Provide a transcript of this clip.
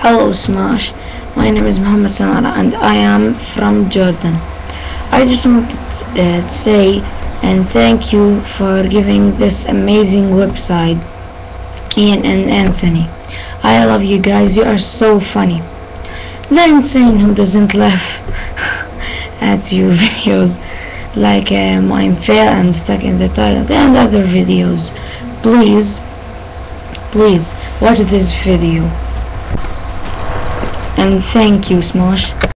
Hello Smash, my name is Mohammad Samara and I am from Jordan. I just wanted to say and thank you for giving this amazing website, Ian and Anthony. I love you guys, you are so funny. The insane who doesn't laugh at your videos like mine fail and stuck in the toilet and other videos. Please watch this video. And thank you, Smosh.